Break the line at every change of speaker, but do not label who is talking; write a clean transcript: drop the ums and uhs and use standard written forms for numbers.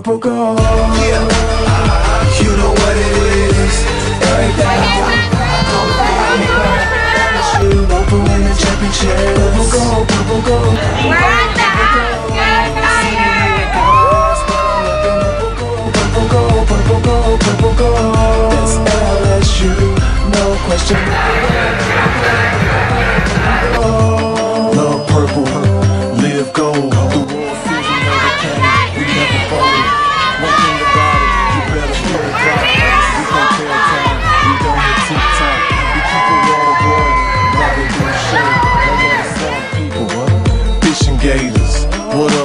purple gold. Yeah, you know what it is. Everything LSU, Purple win the championship. Purple gold, purple gold.
We're at the house, get tired.
Purple gold, purple gold, purple gold. That's LSU, no question. Love purple, live gold. The world season never came, we never folded. One thing about it, you better feel it right. We don't tell time, we don't hit TikTok. We keep it raw, boy, rather than shade. I love some people, fishing gators. What up?